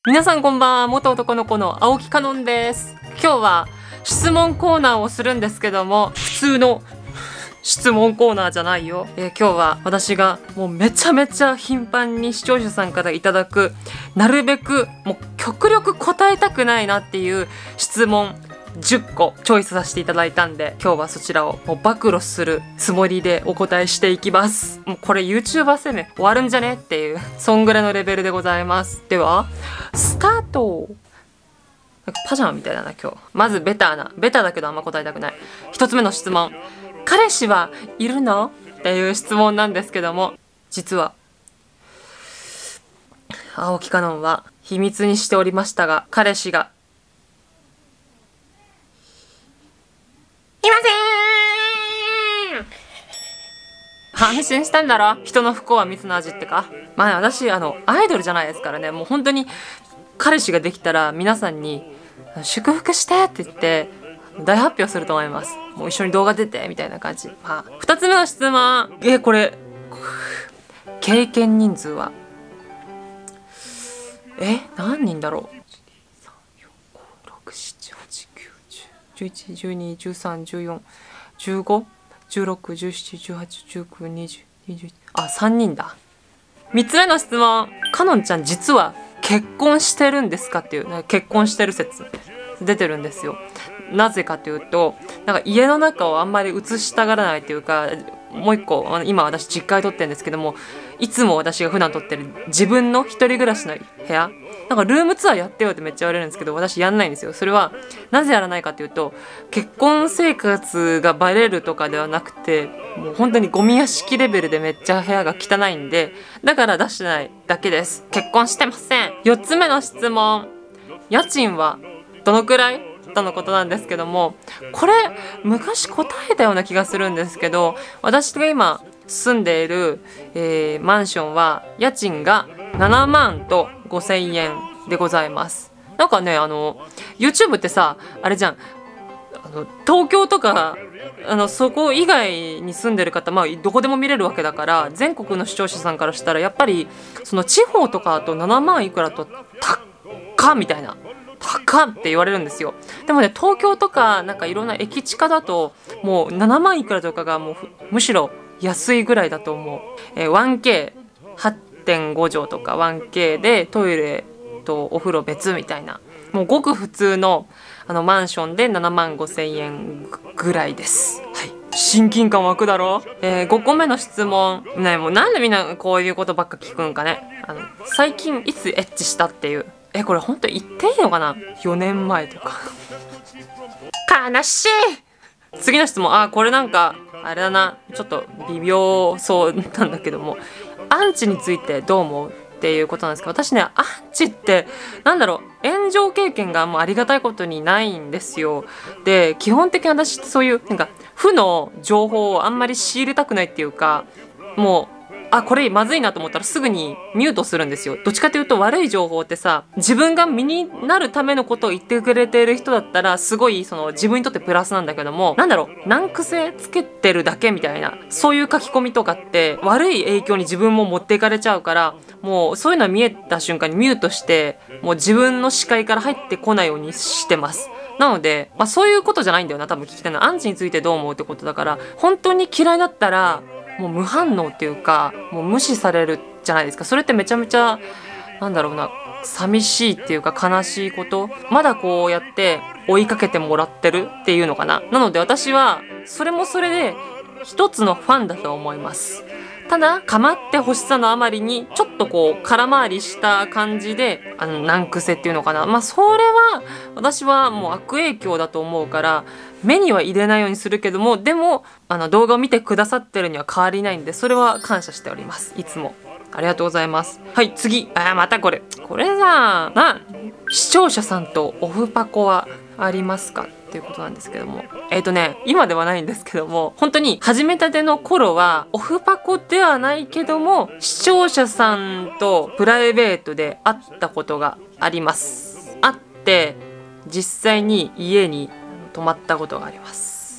皆さんこんばんは。元男の子の青木かのんです。今日は質問コーナーをするんですけども、普通の質問コーナーじゃないよ。今日は私がもうめちゃめちゃ頻繁に視聴者さんからいただく、なるべくもう極力答えたくないなっていう質問10個チョイスさせていただいたんで、今日はそちらをもう暴露するつもりでお答えしていきます。もうこれ YouTuber 生命終わるんじゃねっていう、そんぐらいのレベルでございます。ではスタート。なんかパジャマみたいだな今日。まずベタだけどあんま答えたくない。一つ目の質問、彼氏はいるのっていう質問なんですけども、実は青木かのんは秘密にしておりましたが、彼氏がいません。安心したんだろ。人の不幸は蜜の味ってか。まあ私アイドルじゃないですからね。もう本当に彼氏ができたら皆さんに祝福してって言って大発表すると思います。もう一緒に動画出てみたいな感じ。まあ2つ目の質問、これ経験人数は何人だろう。11121314151617181920あ、3人だ。3つ目の質問、かのんちゃん実は結婚してるんですかっていう、結婚してる説出てるんですよ。なぜかというと、なんか家の中をあんまり映したがらないというか、もう一個今私実家に撮ってるんですけども、いつも私が普段撮ってる自分の一人暮らしの部屋、なんかルームツアーやってよってめっちゃ言われるんですけど、私やんないんですよ。それはなぜやらないかというと、結婚生活がバレるとかではなくて、もう本当にゴミ屋敷レベルでめっちゃ部屋が汚いんで、だから出してないだけです。結婚してません。4つ目の質問、家賃はどのくらいとのことなんですけども、これ昔答えたような気がするんですけど、私が今住んでいる、マンションは家賃が7万と5,000円でございます。なんかねYouTube ってさあれじゃん、東京とかそこ以外に住んでる方、まあどこでも見れるわけだから、全国の視聴者さんからしたらやっぱりその地方とかだと7万いくらと高っみたいな、高っって言われるんですよ。でもね、東京とかなんかいろんな駅地下だともう7万いくらとかがもうむしろ安いぐらいだと思う。1K8.5 畳とか 1K でトイレとお風呂別みたいな、もうごく普通のマンションで7万5,000円ぐらいです。はい。親近感湧くだろ。5個目の質問ね、もうなんでみんなこういうことばっか聞くんかね。最近いつエッチしたっていう、これ本当言っていいのかな。4年前とか悲しい。次の質問、これなんかあれだな、ちょっと微妙そうなんだけども、アンチについてどう思うっていうことなんですけど、私ね、アンチってなんだろう、炎上経験がもうありがたいことにないんですよ。で、基本的に私ってそういうなんか負の情報をあんまり仕入れたくないっていうか、もうこれまずいなと思ったらすぐにミュートするんですよ。どっちかというと悪い情報ってさ、自分が身になるためのことを言ってくれている人だったらすごい自分にとってプラスなんだけども、なんだろう、難癖つけてるだけみたいな、そういう書き込みとかって悪い影響に自分も持っていかれちゃうから、もうそういうのが見えた瞬間にミュートして、もう自分の視界から入ってこないようにしてます。なので、そういうことじゃないんだよな、多分聞きたいのは。アンチについてどう思うってことだから、本当に嫌いだったらもう無反応っていうか、もう無視されるじゃないですか。それってめちゃめちゃなんだろうな、寂しいっていうか悲しいこと、まだこうやって追いかけてもらってるっていうのかな。なので私はそれもそれで一つのファンだと思います。ただ構ってほしさのあまりにちょっとこう空回りした感じで難癖っていうのかな、それは私はもう悪影響だと思うから目には入れないようにするけども、でも動画を見てくださってるには変わりないんで、それは感謝しております。いつもありがとうございます。はい、次。またこれさ視聴者さんとオフパコはありますかっていうことなんですけども、今ではないんですけども、本当に始めたての頃はオフパコではないけども視聴者さんとプライベートで会ったことがあります。会って実際に家に泊まったことがあります。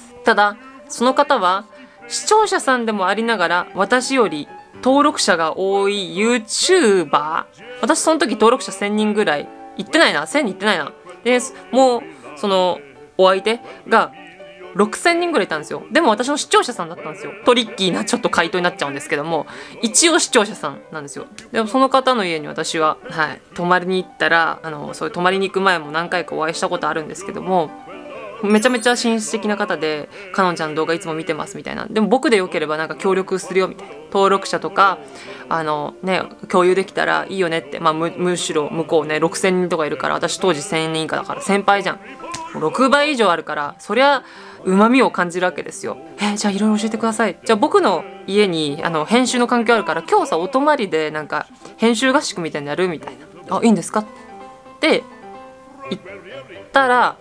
ただその方は視聴者さんでもありながら私より登録者が多い YouTuber、 私その時登録者1000人ぐらい行ってないな、1000人行ってないな。で、もう、その、お相手が、6000人ぐらいいたんですよ。でも私の視聴者さんだったんですよ。トリッキーなちょっと回答になっちゃうんですけども、一応視聴者さんなんですよ。でもその方の家に私は、泊まりに行ったら、そういう泊まりに行く前も何回かお会いしたことあるんですけども、めちゃめちゃ紳士的な方で、かのんちゃんの動画いつも見てますみたいな。でも僕でよければなんか協力するよみたいな。登録者とか、共有できたらいいよねって。むしろ向こうね、6000人とかいるから、私当時1000人以下だから先輩じゃん。6倍以上あるから、そりゃ、旨味を感じるわけですよ。じゃあいろいろ教えてください。じゃあ僕の家に編集の環境あるから今日さお泊まりでなんか編集合宿みたいにやるみたいな。いいんですかって言ったら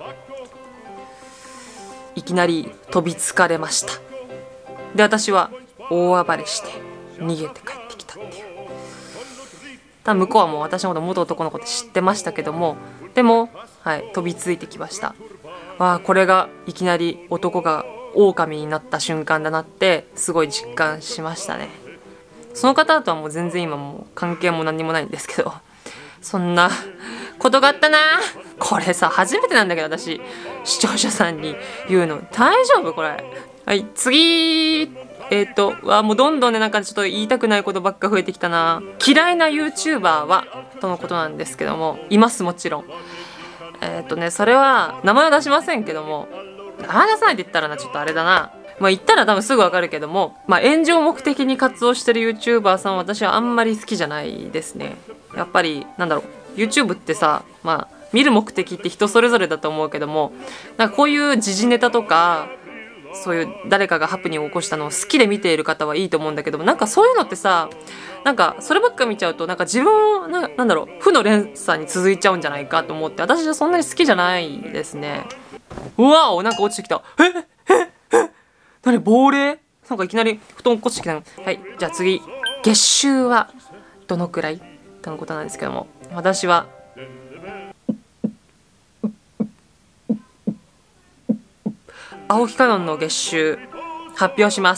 いきなり飛びつかれました。で私は大暴れして逃げて帰ってきたっていう。多分向こうはもう私のこと元男の子って知ってましたけども、でも飛びついてきました。これがいきなり男が狼になった瞬間だなってすごい実感しましたね。その方とはもう全然今もう関係も何にもないんですけど、そんなことがあったな。これさ初めてなんだけど私視聴者さんに言うの大丈夫これ。次もうどんどんねなんかちょっと言いたくないことばっか増えてきたな。嫌いな YouTuber はとのことなんですけども、いますもちろん。それは名前は出しませんけども、名前出さないって言ったらなちょっとあれだな。言ったら多分すぐわかるけども、炎上目的に活動してる YouTuber さんは私はあんまり好きじゃないですね。やっぱりYouTube ってさ、見る目的って人それぞれだと思うけども、なんかこういう時事ネタとかそういう誰かがハプニングを起こしたのを好きで見ている方はいいと思うんだけども、なんかそういうのってさ、なんかそればっか見ちゃうとなんか自分負の連鎖に続いちゃうんじゃないかと思って、私はそんなに好きじゃないですね。うわお、なんか落ちてきた。何亡霊？なんかいきなり布団落っこちてきたの。じゃあ次、月収はどのくらいとのことなんですけども、私は青木かのんの月収発表します。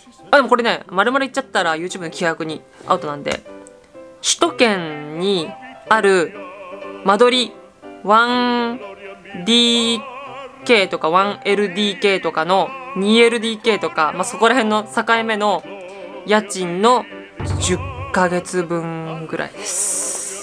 でもこれね丸々言っちゃったら YouTube の規約にアウトなんで、首都圏にある間取り 1DK とか 1LDK とかの 2LDK とか、そこら辺の境目の家賃の10ヶ月分ぐらいです。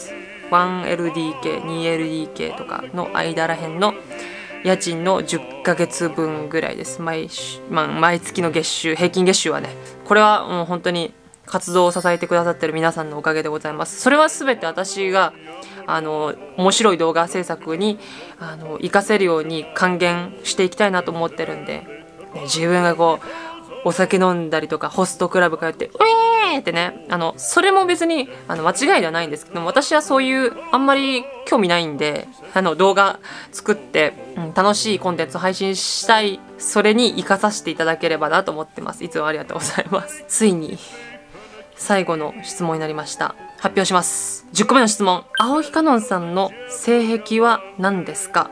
1LDK、2LDK とかの間ら辺の家賃の10ヶ月分ぐらいです。毎月の月収、平均月収はね。これはもう本当に活動を支えてくださってる皆さんのおかげでございます。それは全て私が面白い動画制作に活かせるように還元していきたいなと思ってるんで、自分がこうお酒飲んだりとかホストクラブ通って「ウェー!」ってね、それも別に間違いではないんですけども、私はそういうあんまり興味ないんで、動画作って、楽しいコンテンツを配信したい、それに生かさせていただければなと思ってます。いつもありがとうございます。ついに最後の質問になりました。発表します。10個目の質問。青木かのんさんの性癖は何ですか？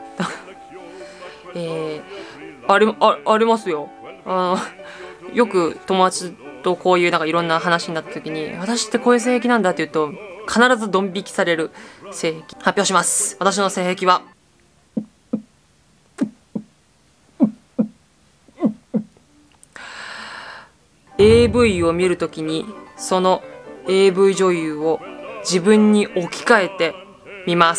ありますよ。よく友達とこういうなんかいろんな話になった時に、私ってこういう性癖なんだって言うと必ずドン引きされる性癖。発表します。私の性癖はAV を見るときにその AV 女優を自分に置き換えてみます。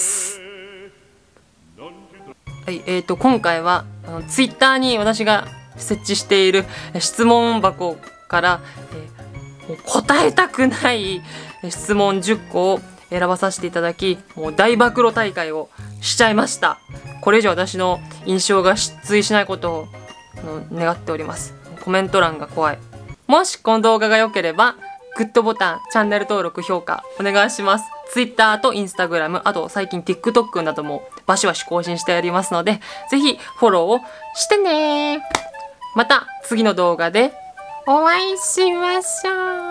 今回はTwitter に私が設置している質問箱から、答えたくない質問10個を選ばさせていただき、もう大暴露大会をしちゃいました。これ以上私の印象が失墜しないことを願っております。コメント欄が怖い。もしこの動画が良ければグッドボタン、チャンネル登録、評価お願いします。Twitter と Instagram、あと最近 TikTok などもバシバシ更新しておりますので、ぜひフォローをしてね。また次の動画でお会いしましょう。